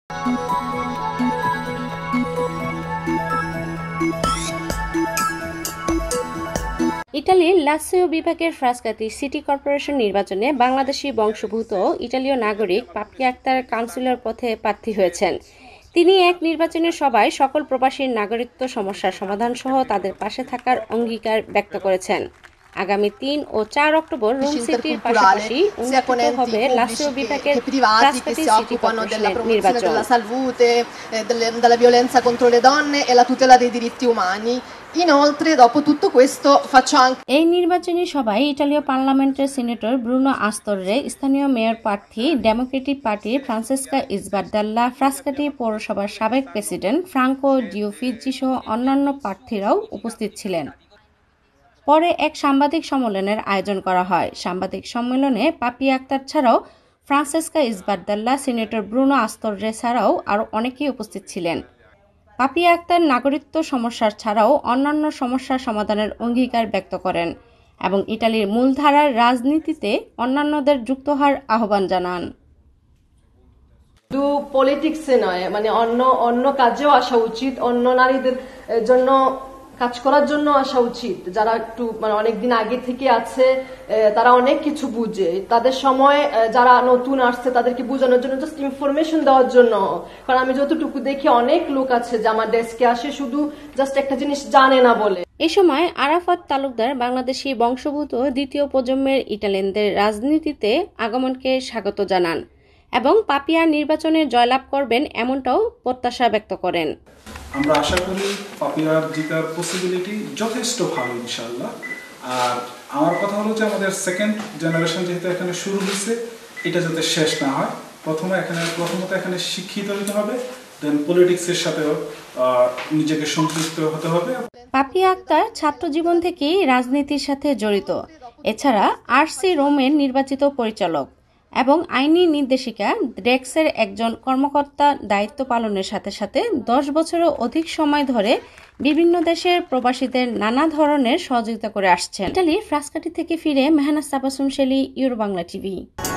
ইতালির লাসিও বিভাগের ফ্রাস্কাতি city corporation নির্বাচনে বাংলাদেশি বংশোদ্ভূত ইতালীয় নাগরিক পাপিয়া আক্তার কাউন্সিলর পথে প্রার্থী হয়েছেন। তিনি এক নির্বাচনী সভায় সকল প্রবাসীর নাগরিকত্ব সমস্যার সমাধান সহ তাদের পাশে থাকার অঙ্গীকার ব্যক্ত করেছেন। আগামী ৩ ও ৪ অক্টোবর রোম সিটির পাশাপাশি অনুষ্ঠিত হবে লাসিও বিভাগের ফ্রাস্কাতি সিটি কর্পোরেশনের নির্বাচন। della violenza contro le donne e la tutela dei diritti umani. Inoltre, dopo tutto questo, faccio anche এই নির্বাচনী সভায় ইতালীয় পার্লামেন্টের সিনেটর ব্রুনো আস্তোরে, স্থানীয় মেয়র প্রার্থী ডেমোক্রেটিক পার্টির ফ্রান্সেসকা ইসবারদাল্লা, ফ্রাস্কাটি পৌরসভার সাবেক প্রেসিডেন্ট ফ্রাঙ্কো ডিওফিজি সহ অন্যান্য প্রার্থীরাও উপস্থিত ছিলেন। পরে এক সাংবাদিক সম্মেলনের আয়োজন করা হয়। সাংবাদিক সম্মেলনে পাপিয়া আক্তার ছাড়াও Francesca Sbardella, senator Bruno Astore ছাড়াও আরও অনেকেই উপস্থিত ছিলেন। পাপিয়া আক্তার নাগরিকত্ব সমস্যার ছাড়াও অন্যান্য সমস্যার সমাধানের অঙ্গীকার ব্যক্ত করেন এবং ইতালির মূলধারার রাজনীতিতে অন্যান্যদের যুক্ত হওয়ার আহ্বান জানান। শুধু পলিটিক্সে নয়, মানে অন্য কাজেও আসা উচিত, অন্য নারীদের জন্য কাজ করার জন্য আসা উচিত। যারা একটু মানে অনেকদিন আগে থেকে আছে, তারা অনেক কিছু বুঝে, তাদের সময় যারা নতুন আসছে তাদেরকে বোঝানোর জন্য, জাস্ট ইনফরমেশন দেওয়ার জন্য। কারণ আমি যতটুকু দেখি অনেক লোক আছে যে আমার ডেস্কে আসে শুধু জাস্ট একটা জিনিস জানে না বলে। এ সময় আরাফাত তালুকদার বাংলাদেশি বংশোদ্ভূত দ্বিতীয় প্রজন্মের ইটালিয়ানদের রাজনীতিতে আগমনকে স্বাগত জানান এবং পাপিয়া নির্বাচনে জয়লাভ করবেন এমনটাও প্রত্যাশা ব্যক্ত করেন। আমরা আশা করি পাপিয়ার জিতার পসিবিলিটি যথেষ্ট ভালো ইনশাআল্লাহ। আর আমার কথা হলো যে আমাদের সেকেন্ড জেনারেশন যেহেতু এখানে শুরু হয়েছে, এটা যাতে শেষ না হয়। প্রথমত এখানে শিক্ষিত হতে হবে, দেন পলিটিক্সের সাথেও নিজেকে সম্পৃক্ত হতে হবে। পাপিয়া আক্তার ছাত্র জীবন থেকেই রাজনীতির সাথে জড়িত। এছাড়া আরসি রোমের নির্বাচিত পরিচালক এবং আইনি নির্দেশিকা ডেক্সের একজন কর্মকর্তা দায়িত্ব পালনের সাথে সাথে 10 বছরেরও অধিক সময় ধরে বিভিন্ন দেশের প্রবাসীদের নানা ধরনের সহযোগিতা করে আসছেন। ইতালির ফ্রাস্কাটি থেকে ফিরে মেহনাজ তাবাসসুম শেলী, ইউরোবাংলা টিভি।